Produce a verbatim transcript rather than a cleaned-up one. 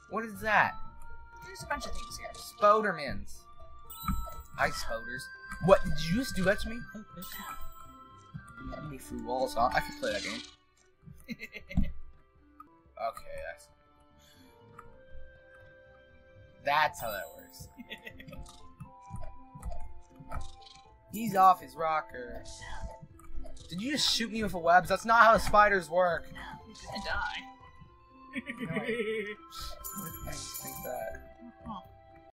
What is that? There's a bunch of things here. Spodermans. Hi, Spoders. What? Did you just do that to me? Me through walls, huh? I can play that game. Okay, that's... That's how that works. He's off his rocker. Did you just shoot me with a web? That's not how the spiders work. He's gonna die. No, I, I think that.